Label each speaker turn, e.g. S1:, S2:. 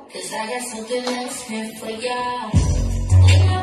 S1: 'cause I got something else here for ya.